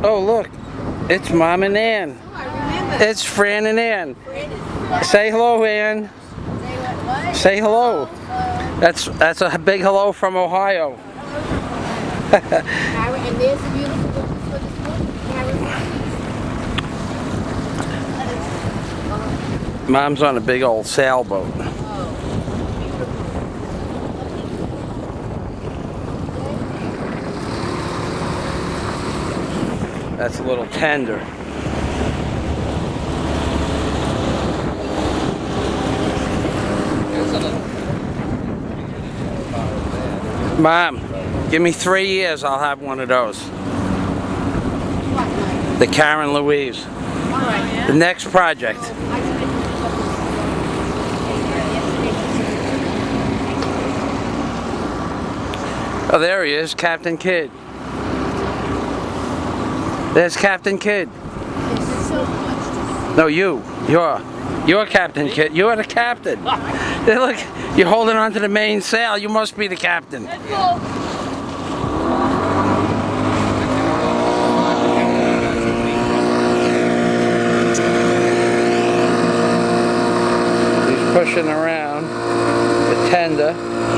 Oh, look. It's Mom and Ann. It's Fran and Ann. Say hello, Ann. Say hello. That's a big hello from Ohio. And there's a beautiful book for this book. Mom's on a big old sailboat. That's a little tender. Mom, give me 3 years, I'll have one of those. The Karen Louise. The next project. Oh, there he is, Captain Kidd. There's Captain Kidd. No, you're Captain Kidd. You're the captain. Hey, look, you're holding on to the main sail. You must be the captain. He's pushing around the tender.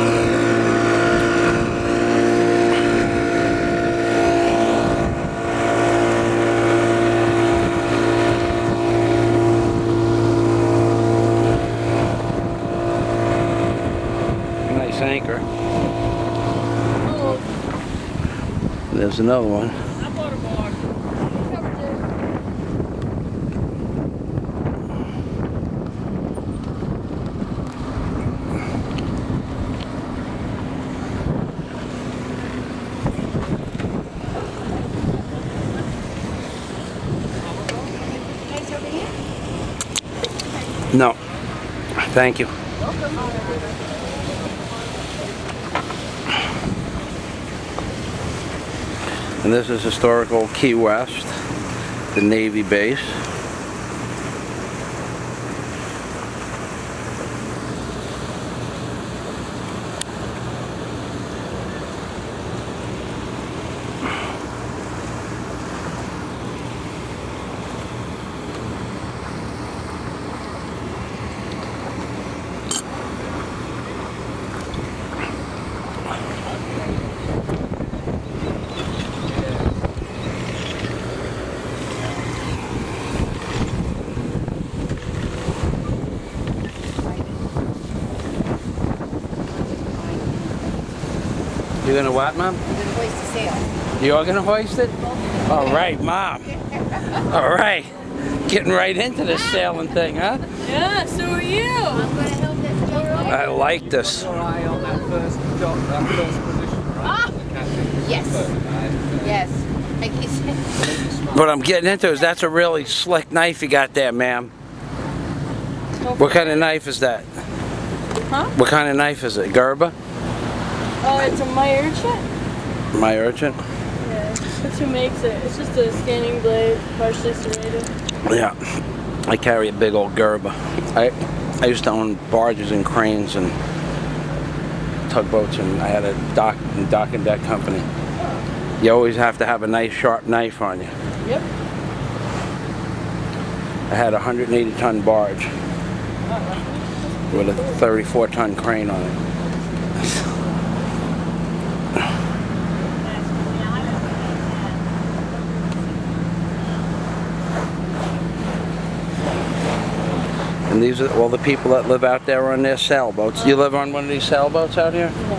Anchor. There's another one. No, thank you. And this is historical Key West, the Navy base. You gonna what, Mom? I'm gonna hoist the sail. You're gonna hoist it? All right, Mom. All right. Getting right into this sailing thing, huh? Yeah, so are you. I'm gonna help this go right. I like this. Yes. Yes. Like he said. What I'm getting into is that's a really slick knife you got there, ma'am. What kind of knife is that? Huh? What kind of knife is it? Gerber? It's a my urchin. My urchin? Yeah, that's who makes it. It's just a standing blade, partially serrated. Yeah. I carry a big old Gerber. I used to own barges and cranes and tugboats, and I had a dock and deck company. You always have to have a nice sharp knife on you. Yep. I had a 180-ton barge with a 34-ton crane on it. And these are all the people that live out there on their sailboats. You live on one of these sailboats out here? No.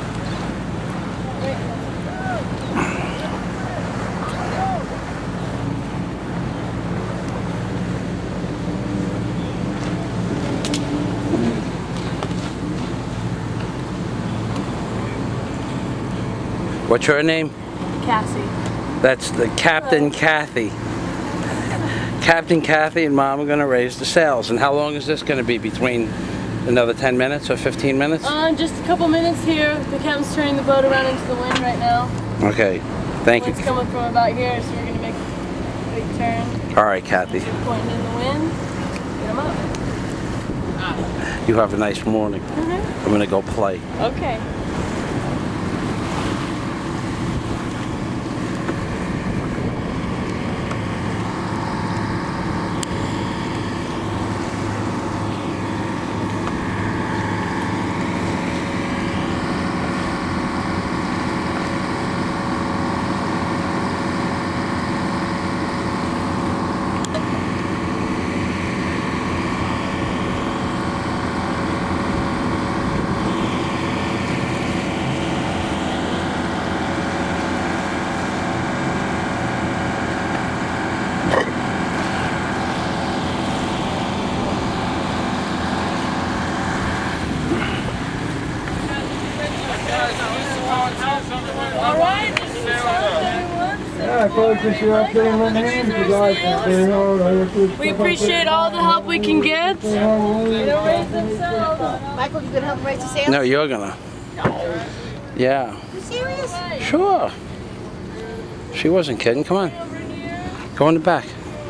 What's your name? Cassie. That's the Captain Kathy. Captain Kathy and Mom are going to raise the sails. And how long is this going to be? Between another 10 minutes or 15 minutes? Just a couple minutes here. The captain's turning the boat around into the wind right now. Okay. Thank you. It's coming from about here, so we're going to make a big turn. All right, Kathy. Pointing in the wind. Get them up. You have a nice morning. Mm-hmm. I'm going to go play. Okay. folks this year up there in Lindenham. You guys can stay home. We appreciate all the help we can get. They don't raise themselves. Michael, you gonna help raise the sales? No, you're gonna. Yeah. You serious? Sure. She wasn't kidding. Come on. Go in the back.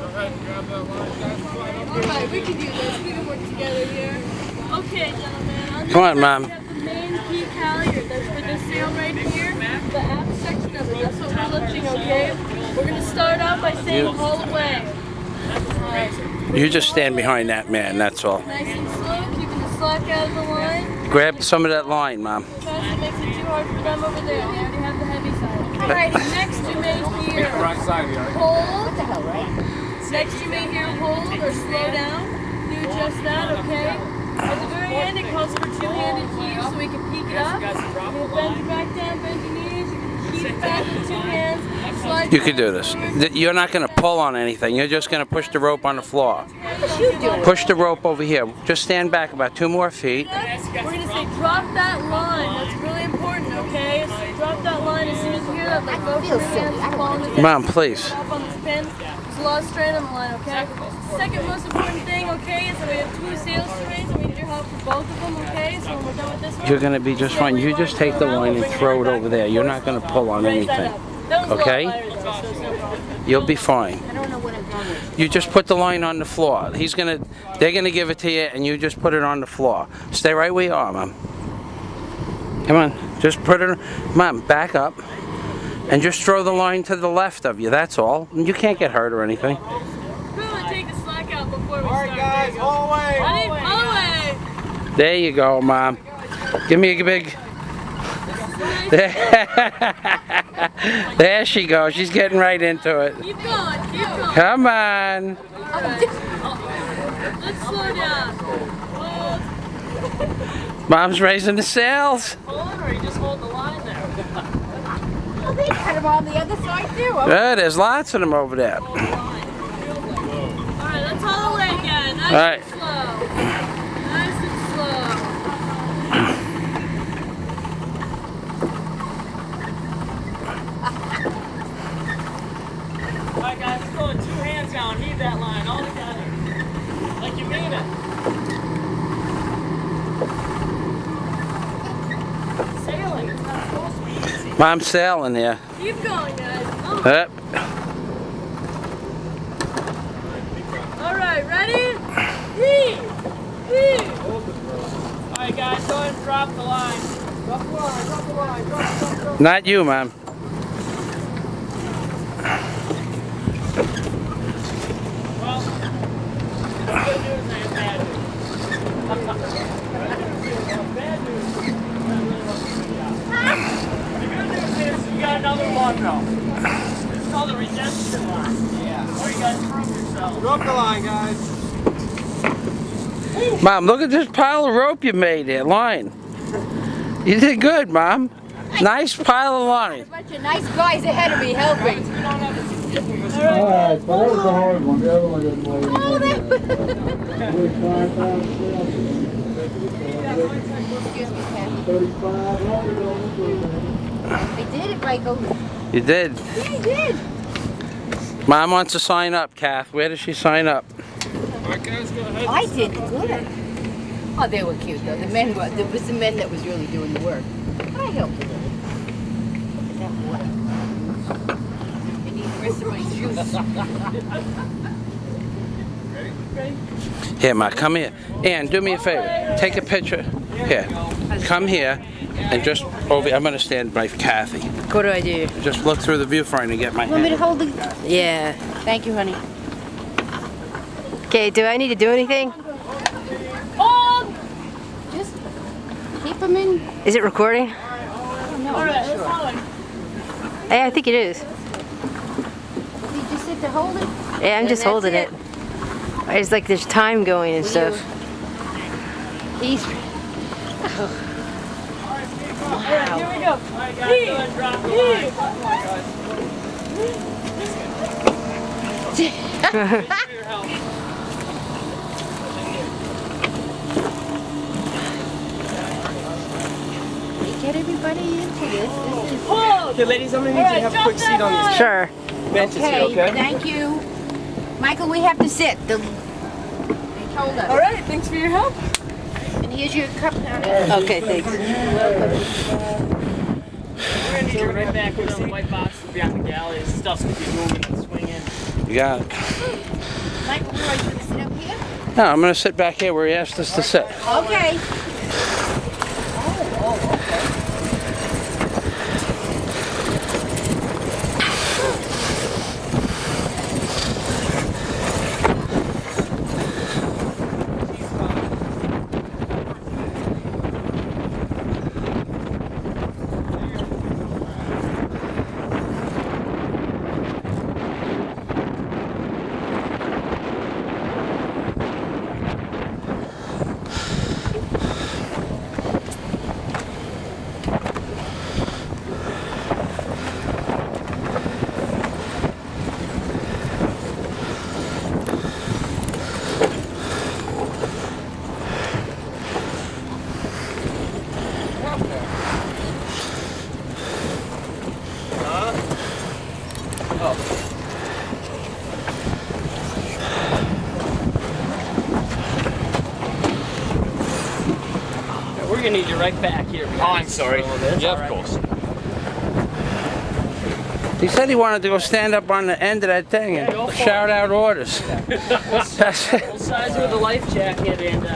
Alright, we can do this. We can work together here. Okay, gentlemen. Come on, Mom. We have the main key halyard. That's for this sail right here. The aft section of it. That's what we're lifting, okay? We're going to start out by saying haul away. Alright. You just stand behind that man, that's all. Nice and slow, keeping the slack out of the line. Grab some of that line, Mom. Fast, it makes it too hard for them over there. They already have the heavy side. Alright, next you may hear hold. What the hell, right? Next you may hear hold or slow down. Do just that, okay? At the very end it calls for two-handed heave so we can peek it up. You can bend your back down, bend your knees. You can heave it back with two hands. Slide You can do this. You're not going to pull on anything. You're just going to push the rope on the floor. Push the rope over here. Just stand back about 2 more feet. We're going to say drop that line. That's really important, okay? So drop that line as soon as you hear that. Like both your hands along the Mom, please. up on this pin. There's a lot of strain on the line, okay? Second most important thing, okay, is that we have 2 sails to raise and we need your help for both of them, okay? So when we're done with this one, You're going to be just fine. You just take the line and throw it over there. You're not going to pull on anything. Okay? You'll be fine. I don't know what I've done with. You just put the line on the floor. They're gonna give it to you, and you just put it on the floor. Stay right where you are, Mom. Come on, just put it. Mom, back up, and just throw the line to the left of you. That's all. You can't get hurt or anything. Take the slack out before we Alright, guys, all away. Ready? All away. There you go, Mom. Give me a big. There she goes. She's getting right into it. Keep going, keep going. Come on. Let's slow down. Hold. Mom's raising the sails. Hold, or you just hold the line there. Oh, they cut them on the other side too. Oh. There's lots of them over there. Alright, let's haul away again. Nice Alright. and slow. Nice and slow. Alright guys, let's go with 2 hands now and heave that line all together. Like you mean it. Sailing, it's not supposed to be easy. Mom's sailing there. Keep going guys. Come on. Up. Alright, ready? Heave! Heave! Alright guys, go ahead and drop the line. Drop the line, drop the line, drop. Not you, Mom. Well, good news and bad news. Bad news. The good news is you got another one though. It's called the redemption line. Yeah. Where you guys prove yourselves. Drop the line, guys. Mom, look at this pile of rope you made there, line. You did good, Mom. Nice pile of line. A bunch of nice guys ahead of me helping. Alright, so that was the hard one. The other one didn't work. Oh, that I did it, Michael. You did. Yeah, I did. Mom wants to sign up, Kath. Where does she sign up? I did good. Oh, they were cute though. The men were. It was the men that was really doing the work. I helped a little. Look at that water. I need the rest of my juice. Here, Ma, come here. Ann, do me a favor. Take a picture. Here. Come here and just over. I'm going to stand by Kathy. What do I do? Just look through the viewfinder and get my Want me to hand. hold the? Yeah. Thank you, honey. Okay, do I need to do anything? Just keep them in. Is it recording? Oh, no, I'm not sure. Hey, I think it is. Did you sit to hold it? Yeah, I'm just that's holding it. It's like there's time going and stuff. He's. Alright, here we go. Alright guys, go ahead and drop the line. Get everybody into this. This is. Hold! Okay, ladies, I'm gonna need you to have a quick seat on this. Sure. benches here, okay? Thank you. Michael, we have to sit. They told us. All right, thanks for your help. And here's your cup. Okay, thanks. We're gonna need you right back with the white box behind the galley. This stuff's gonna be moving and swinging. You got it. Michael, where are you going to sit up here? No, I'm going to sit back here where he asked us to sit. Okay. We're gonna need you right back here. Oh, I'm sorry. Yeah, of course. He said he wanted to go stand up on the end of that thing and shout out orders. That's it. Full size with a life jacket and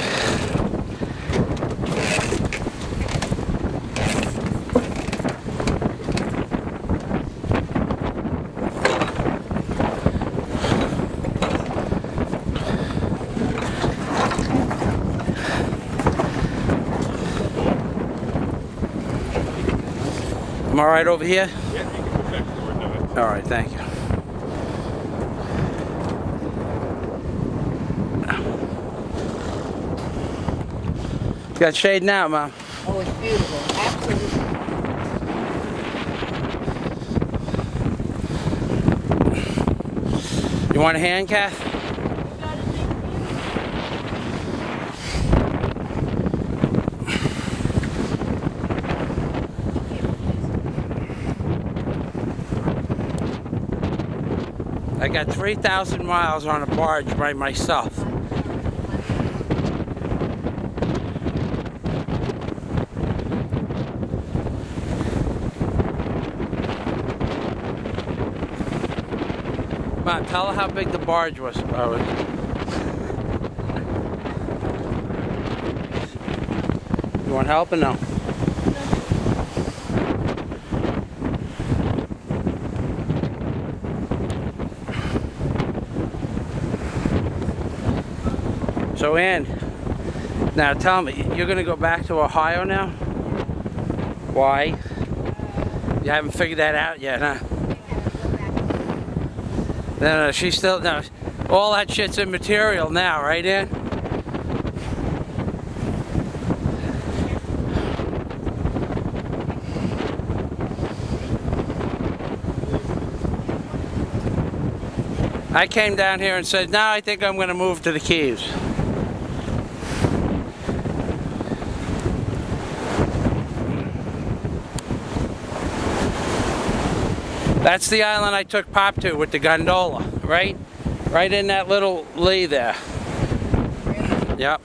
I'm all right over here? Yeah, you can put back forward now. All right, thank you. You got shade now, Mom. Oh, it's beautiful. Absolutely. You want a hand, Kath? I got 3,000 miles on a barge by myself. Mom, tell her how big the barge was. You want help or no? So Ann, now tell me, you're gonna go back to Ohio now? Why? You haven't figured that out yet, huh? No, she's still, no, all that shit's immaterial now, right, Ann? I came down here and said, no, I think I'm gonna move to the Keys. That's the island I took Pop to with the gondola, right? Right in that little lee there. Yep.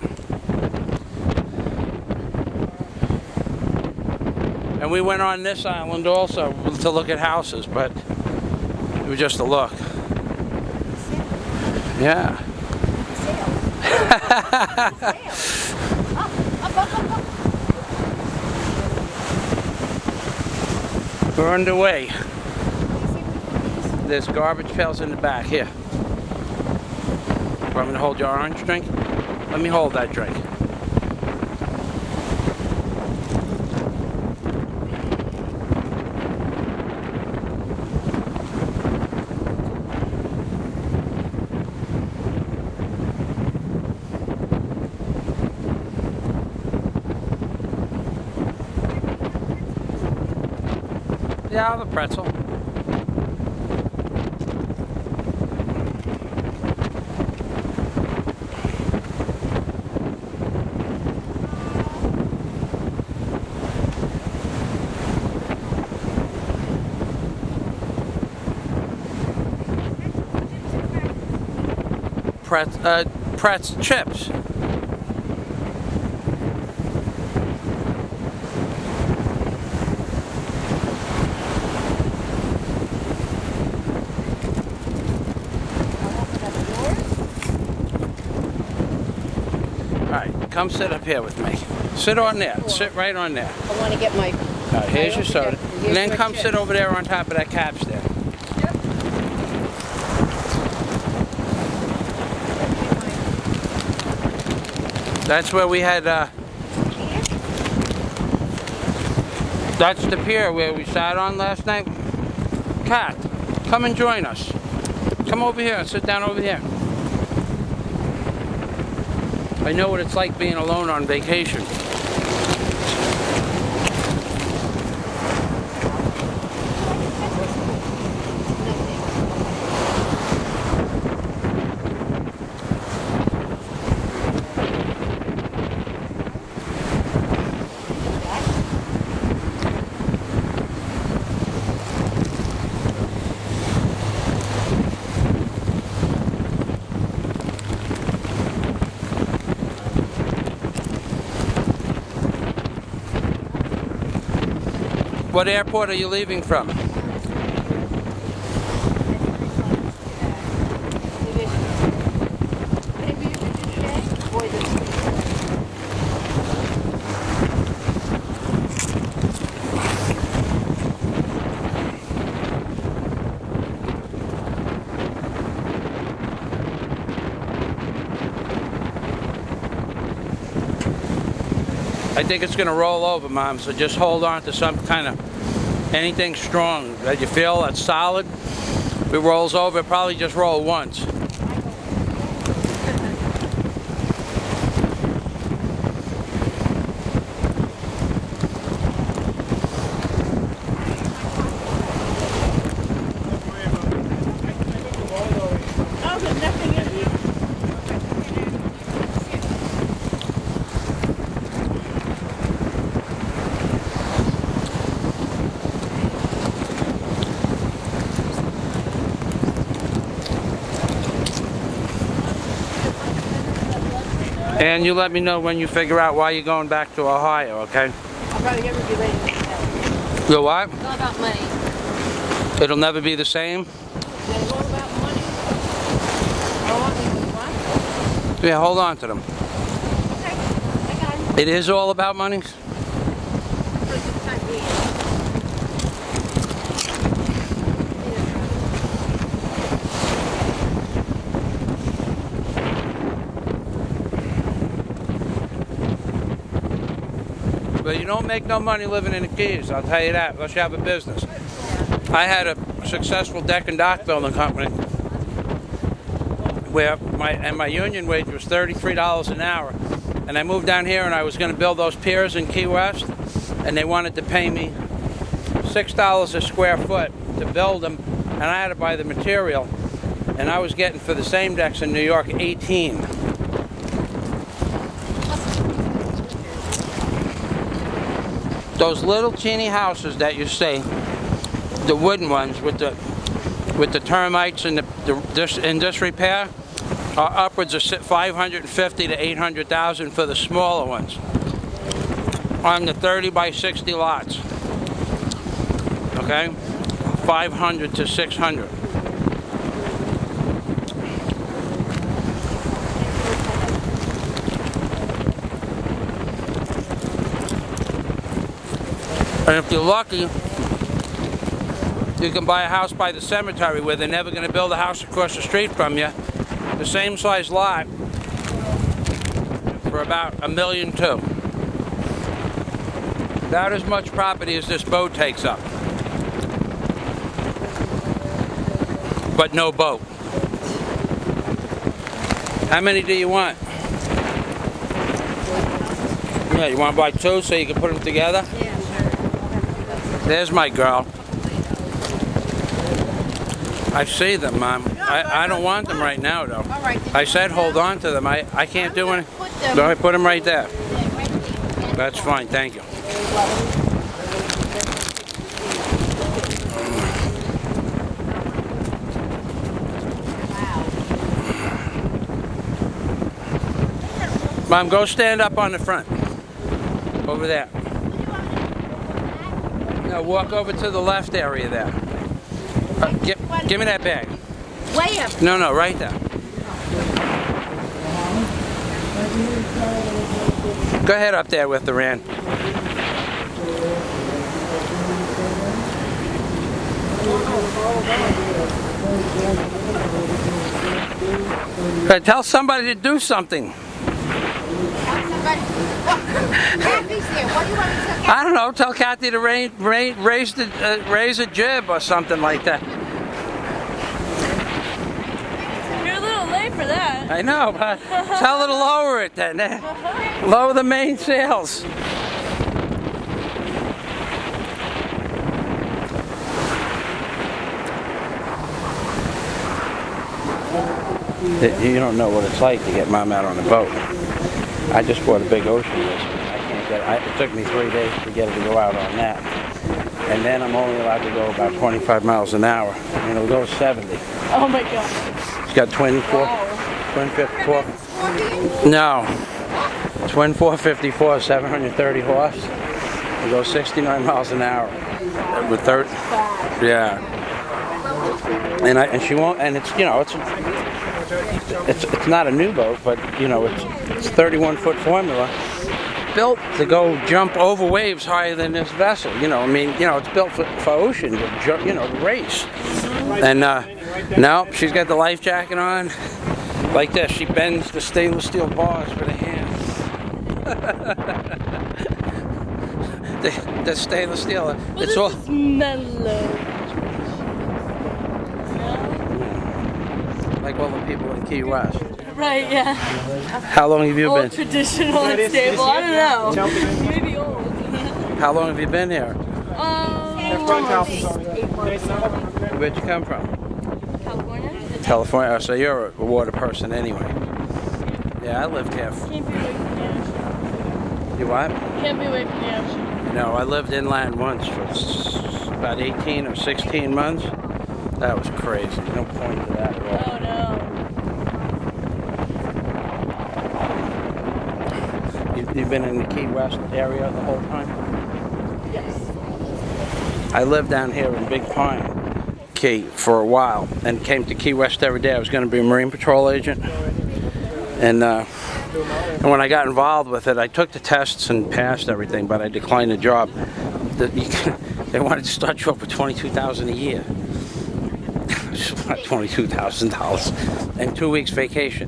And we went on this island also to look at houses, but it was just a look. Yeah. We're underway. There's garbage pails in the back. Here. Want me to hold your orange drink? Let me hold that drink. Yeah, I'll have a pretzel. Pretz chips. Alright, come sit up here with me. Sit on there. Sit right on there. I want to get my... Alright, here's your soda. And then come sit over there on top of that capstan. That's where we had, that's the pier where we sat on last night. Kat, come and join us. Come over here and sit down over here. I know what it's like being alone on vacation. What airport are you leaving from? I think it's going to roll over, Mom, so just hold on to some kind of anything strong that you feel that's solid. If it rolls over, it probably just roll once. And you let me know when you figure out why you're going back to Ohio, okay? I'll probably never be ready to get You what? It's all about money. It'll never be the same? It's all about money. Oh, what? Yeah, hold on to them. Okay, I got it. It is all about money? For the time being. But you don't make no money living in the Keys, I'll tell you that, unless you have a business. I had a successful deck and dock building company where my union wage was $33 an hour. And I moved down here and I was going to build those piers in Key West, and they wanted to pay me $6 a square foot to build them, and I had to buy the material. And I was getting, for the same decks in New York, 18. Those little teeny houses that you see, the wooden ones with the termites and in disrepair, are upwards of $550,000 to $800,000 for the smaller ones on the 30 by 60 lots. Okay, $500 to $600. And if you're lucky, you can buy a house by the cemetery where they're never going to build a house across the street from you, the same size lot, for about $1.2 million. About as much property as this boat takes up. But no boat. How many do you want? Yeah, you want to buy two so you can put them together? Yeah, sure. There's my girl. I see them, Mom. I don't want them right now, though. I said hold on to them. I can't do anything. No, I put them right there. That's fine, thank you. Mom, go stand up on the front. Over there. No, walk over to the left area there. Give me that bag. Way up. No, right there. Go ahead up there with the Rand. Tell somebody to do something. I don't know. Tell Kathy to raise a jib or something like that. You're a little late for that. I know, but tell her to lower it then. Lower the main sails. You don't know what it's like to get Mom out on a boat. I just bought a big ocean list. I can't get. It took me 3 days to get her to go out on that, and then I'm only allowed to go about 25 miles an hour. And it'll go 70. Oh my God. It's got twin 454. No, twin 454, 730 horse. It goes 69 miles an hour with 30. Yeah. And she won't. And it's it's not a new boat, but it's 31-foot formula, built to go jump over waves higher than this vessel. It's built for ocean to race. And no, she's got the life jacket on, like this. She bends the stainless steel bars with her hands. the stainless steel. It's all mellow. Like all the people in Key West. Right, yeah. How long have you been? Old, traditional, and stable. I don't know. Maybe old. How long have you been here? Where'd you come from? California. California. Oh, so you're a water person anyway. Yeah, I lived here. Can't be away from the ocean. You what? Can't be away from the ocean. No, I lived inland once for about 18 or 16 months. That was crazy. No point to that at all. Oh no. You've been in the Key West area the whole time? Yes. I lived down here in Big Pine Key for a while and came to Key West every day. I was going to be a Marine Patrol agent. And when I got involved with it, I took the tests and passed everything, but I declined the job. They wanted to start you off with $22,000 a year. $22,000 and 2 weeks vacation.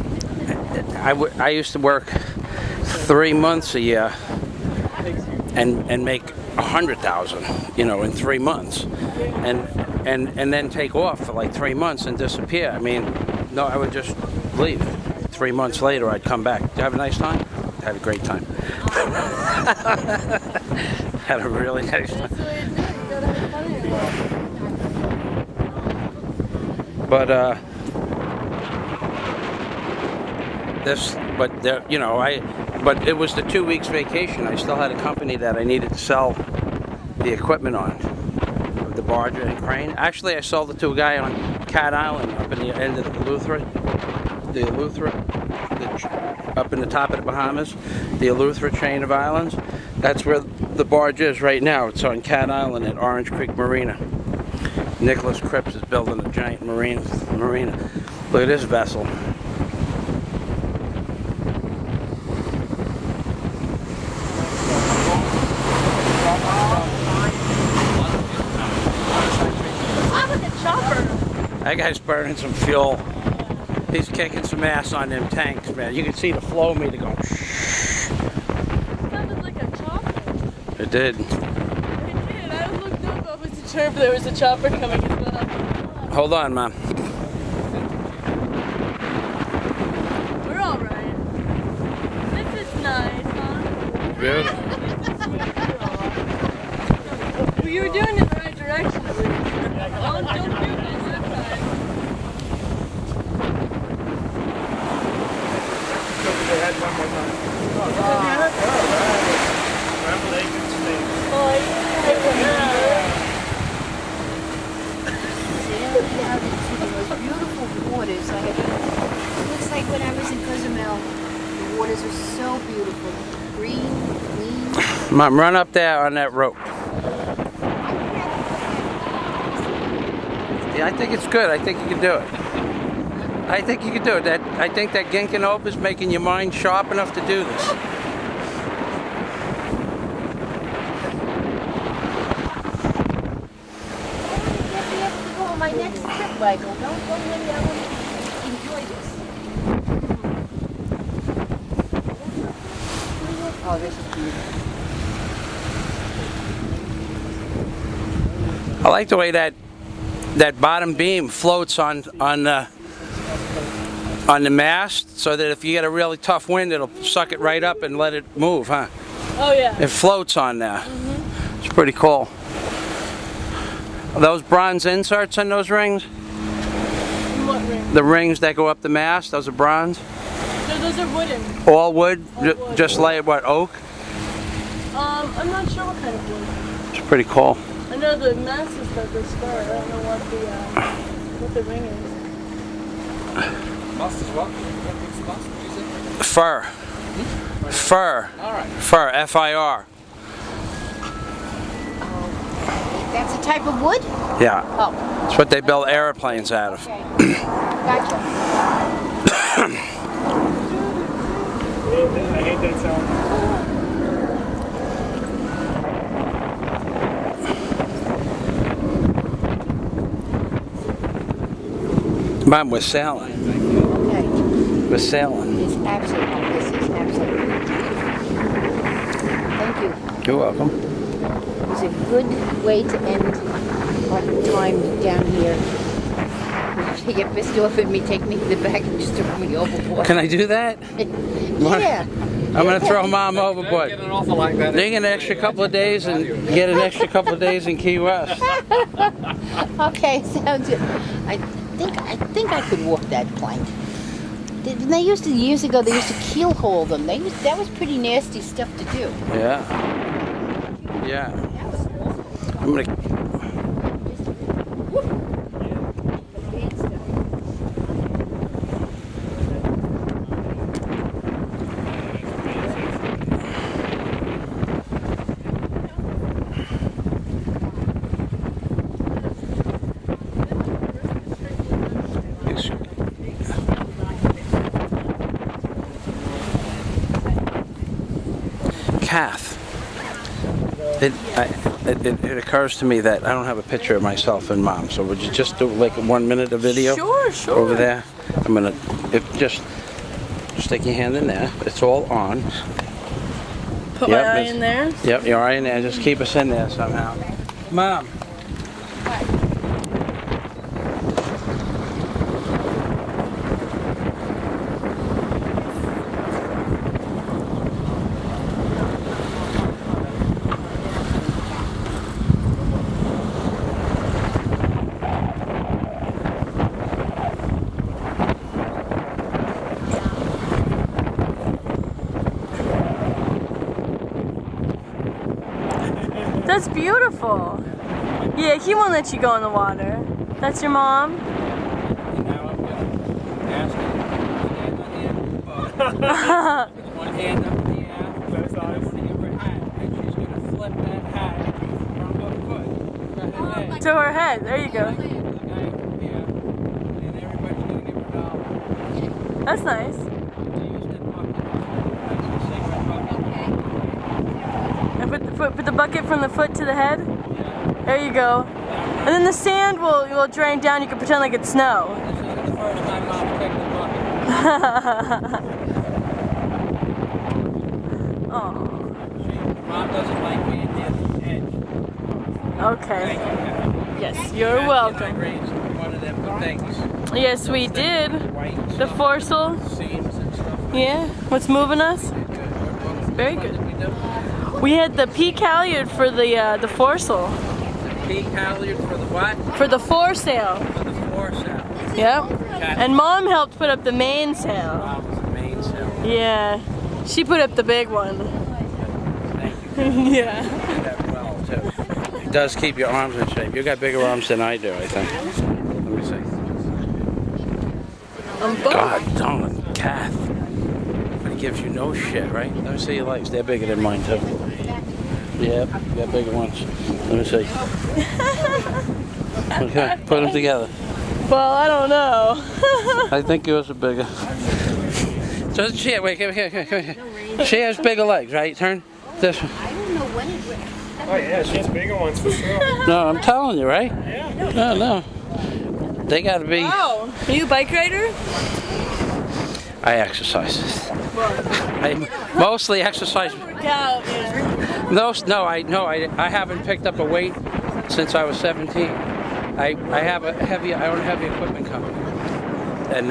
I used to work 3 months a year and make $100,000, in 3 months, and then take off for like 3 months and disappear. I mean, no, I would just leave. 3 months later, I'd come back. Did you have a nice time? Had a great time. Had a really nice time. But but it was the 2 weeks vacation. I still had a company that I needed to sell the equipment on, the barge and crane. Actually, I sold it to a guy on Cat Island up in the end of the Eleuthera, up in the top of the Bahamas, the Eleuthera chain of islands. That's where the barge is right now. It's on Cat Island at Orange Creek Marina. Nicholas Cripps is building a giant marina. Look at this vessel. That guy's burning some fuel. He's kicking some ass on them tanks, man. You can see the flow meter going. It sounded like a chopper. It did. It did. I looked up. I wasn't sure if there was a chopper coming as well. Hold on, Mom. We're all right. This is nice, huh? Beautiful. Well, you were doing it in the right direction. Don't do this this time. Beautiful waters. It looks like when I was in Cozumel, the waters are Mom, run up there on that rope. Yeah, I think it's good. I think you can do it. I think you can do it. I think that Ginkgo Oak is making your mind sharp enough to do this. On my next trip, Michael. Don't go in there and enjoy this. Oh, this is beautiful. I like the way that bottom beam floats on the mast, so that if you get a really tough wind, it'll suck it right up and let it move, huh? Oh yeah. It floats on there. It's pretty cool. Are those bronze inserts in those rings? What ring? The rings that go up the mast, those are bronze? No, those are wooden. All wood? All wood. Just like what, oak? I'm not sure what kind of wood. It's pretty cool. I know the mast is the scar. I don't know what the ring is. Must as well. Must, Fir. Fir. Alright. Fir, F-I-R. That's a type of wood? Yeah. Oh, That's what they build airplanes out of. okay. Gotcha. I hate that sound. Mom, we're sailing. Okay. We're sailing. It's absolutely, this is absolutely. Thank you. You're welcome. It was a good way to end our time down here. You get pissed off at me, take me to the back and just throw me overboard. Can I do that? Yeah. I'm going to throw Mom overboard. Get an offer like that. Dig an extra couple of days and get an extra couple of days in Key West. Okay, sounds good. I think I could walk that plank. They used to, years ago, they used to keel hold them. That was pretty nasty stuff to do. Yeah. Yeah. I'm going to... Kath, it occurs to me that I don't have a picture of myself and Mom, so would you just do like 1 minute of video? Sure, sure. Over there. I'm gonna just stick your hand in there. It's all on. Put my eye in there. Yep, your eye in there. Just keep us in there somehow. Mom. That's beautiful. Yeah, he won't let you go in the water. That's your mom? Now I'm going to ask her to put one hand up in the air. That's One hand up her hat. And she's going to flip that hat from her foot to her head. To her head. There you go. The guy here. And everybody's going to give her $1. That's nice. And put the bucket from the foot to the head. There you go. And then the sand will drain down. You can pretend like it's snow. This isn't the first time Mom picked the bucket. Oh. Mom doesn't like being near the edge. Okay. Thank you, Kath. Yes, you're Kathy welcome. and I raised one of them things. Yes, we did. White The stuff, foresail. seams and stuff. Yeah. What's moving us? Very good. We had the peak halyard for the foresail. Peak halyard for the what? For the foresail. For the foresail. Yep. And Mom helped put up the mainsail. Mom's the mainsail. Yeah. She put up the big one. Thank you. Yeah. You do that well too. It does keep your arms in shape. You got bigger arms than I do, I think. Let me see. God darn, Kath. But he gives you no shit, right? Let me see your legs. They're bigger than mine too. Yep, you got bigger ones. Let me see. Okay, put them together. Well, I don't know. I think yours are bigger. So she, wait, come here. She has bigger legs, right? Turn this one. I don't know when it. Oh yeah, she has bigger ones for sure. No, I'm telling you, right? Yeah. No. They gotta be. Wow. Are you a bike rider? I exercise. I mostly exercise. Work out, yeah. No, I haven't picked up a weight since I was 17. I own a heavy equipment company, and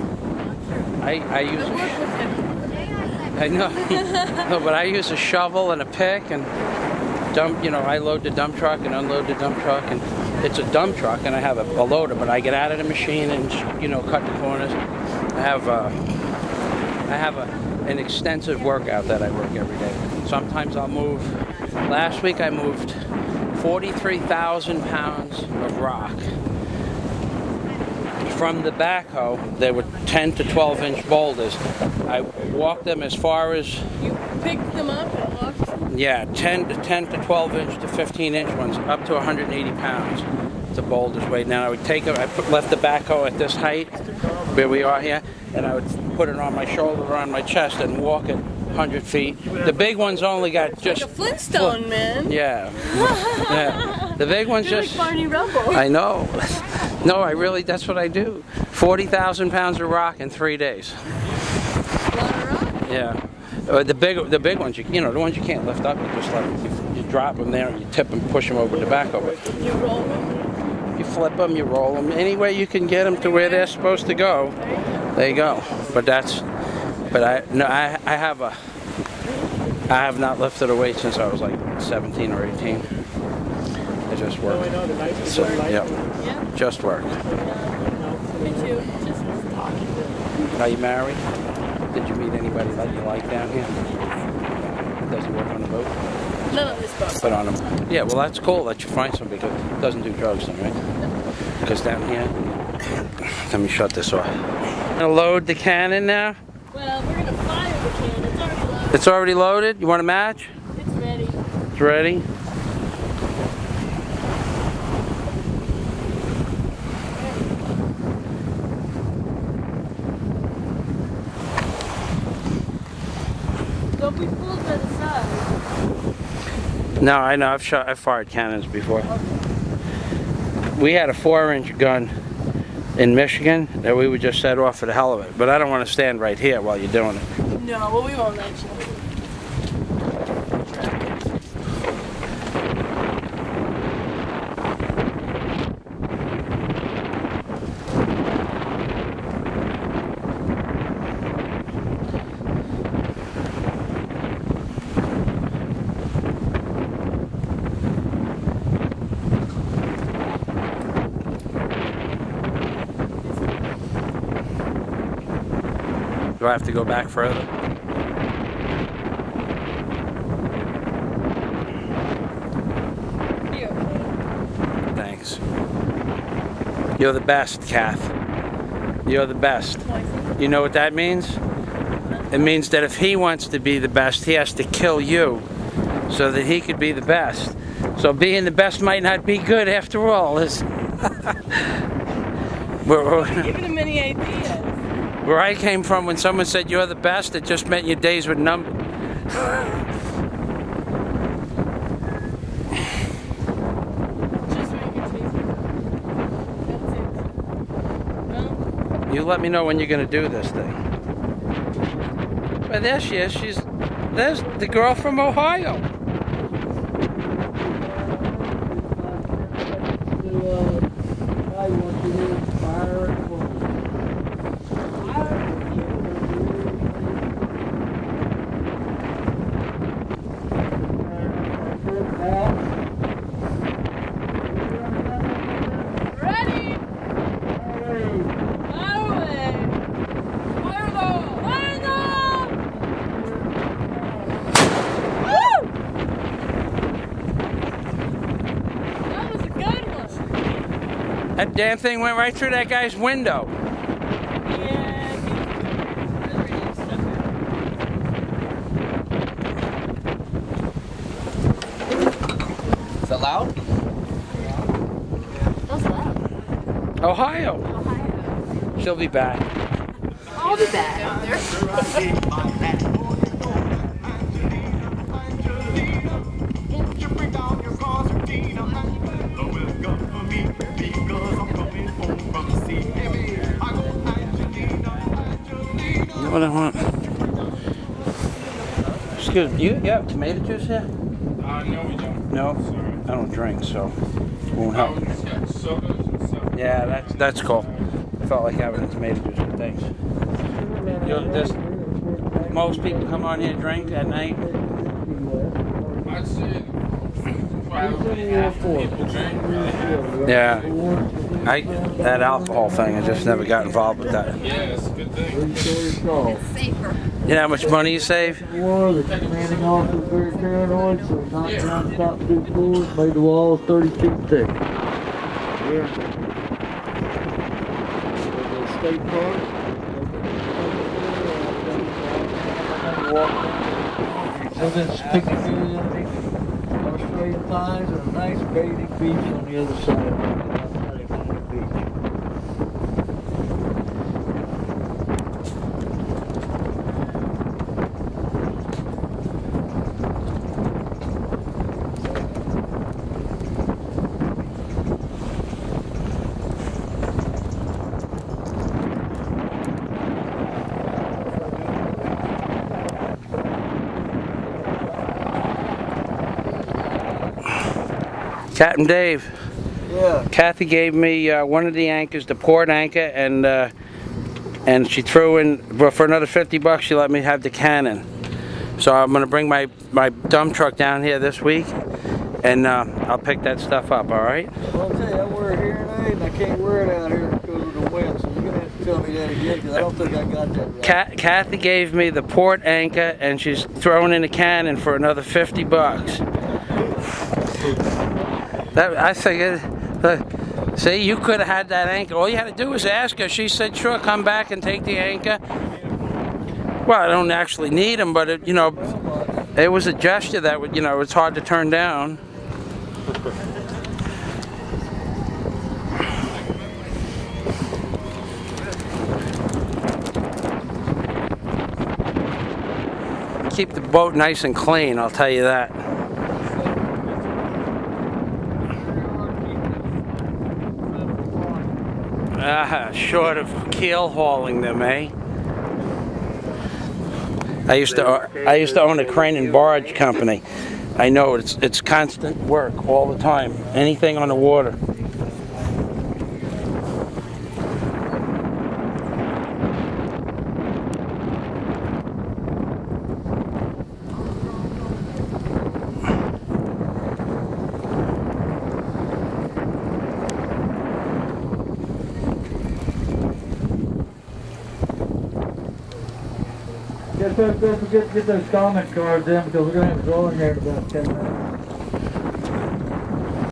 I use. I know, no, but I use a shovel and a pick and dump. You know, I load the dump truck and unload the dump truck, and it's a dump truck, and I have a loader. But I get out of the machine and cut the corners. I have an extensive workout that I work every day. Sometimes I'll move. Last week I moved 43,000 pounds of rock. From the backhoe, they were 10 to 12 inch boulders. I walked them as far as... You picked them up and walked them? Yeah, 10 to 12 inch to 15 inch ones, up to 180 pounds. The boulders weighed. Now I would take them, left the backhoe at this height, where we are here, and I would put it on my shoulder or on my chest and walk it 100 feet. The big ones only got just... Like a Flintstone, man. Yeah. Yeah. The big ones You're just... like Barney Rubble. I know. No, I really, that's what I do. 40,000 pounds of rock in 3 days. A lot of rock? Yeah. The big ones, the ones you can't lift up, you just let them, you drop them there, and you tip them, push them over the back over. You roll them? You flip them, you roll them. Any way you can get them to where they're supposed to go, there you go. But I have not lifted a weight since I was like 17 or 18. I just work. So, yeah. Just work. Me too. Just Are you married? Did you meet anybody that you like down here? Does he work on the boat? none of this book. But on them. Yeah, well that's cool that you find somebody who doesn't do drugs then, right? Because down here, let me shut this off. Gonna load the cannon now? Well, we're gonna fire the cannon. It's already loaded. It's already loaded? You want a match? It's ready. It's ready? Don't be fooled by the size. No, I know. I've fired cannons before. We had a 4-inch gun in Michigan that we would just set off for the hell of it. But I don't want to stand right here while you're doing it. No, well, we won't let you. Do I have to go back further? Here. Thanks. You're the best, Kath. You're the best. You know what that means? It means that if he wants to be the best, he has to kill you so that he could be the best. So being the best might not be good after all. Giving him any ideas. Where I came from, when someone said you're the best, it just meant your days were numbered. Just make it tasty. That's it. Well, You let me know when you're going to do this thing. But there she is. There's the girl from Ohio. ready? Fire away. Fire though. Fire though. Woo! That was a good one. That damn thing went right through that guy's window. it loud? Those loud. Ohio. She'll be back. I'll be back. You know what I want? Excuse me, you have tomato juice here? No, we don't. No? Sorry. I don't drink, so it won't help. We just got sodas and stuff. Yeah, that's cool. I felt like having a tomato juice, but thanks. Most people come on here drink at night. I'd say probably half the people drink, probably half. Yeah. That alcohol thing, I just never got involved with that. Yeah, it's a good thing. It's safer. You know how much money you save? War, the commanding officer was very paranoid, so he knocked down top 2 floors, made the walls 30 feet thick. Yeah. The state park. Women's picnic area, Australian thighs, and a nice bathing beach on the other side of the beach. Captain Dave. Yeah. Kathy gave me one of the anchors, the port anchor, and she threw in, well, for another $50, she let me have the cannon. So I'm going to bring my dump truck down here this week, and I'll pick that stuff up, all right? Well, I'll tell you, I wear a hearing aid, and I can't wear it out here because of the wind, so you're going to have to tell me that again, because I don't think I got that right. Kathy gave me the port anchor, and she's throwing in a cannon for another $50. I figured, see, you could have had that anchor. All you had to do was ask her. She said, sure, come back and take the anchor. Well, I don't actually need them, but, it was a gesture that would, it's hard to turn down. Keep the boat nice and clean, I'll tell you that. Short of keel hauling them, eh? I used to own a crane and barge company. I know it's constant work all the time. Anything on the water. Don't forget to get those comment cards in, because we're going to have a drawing here in about 10 minutes.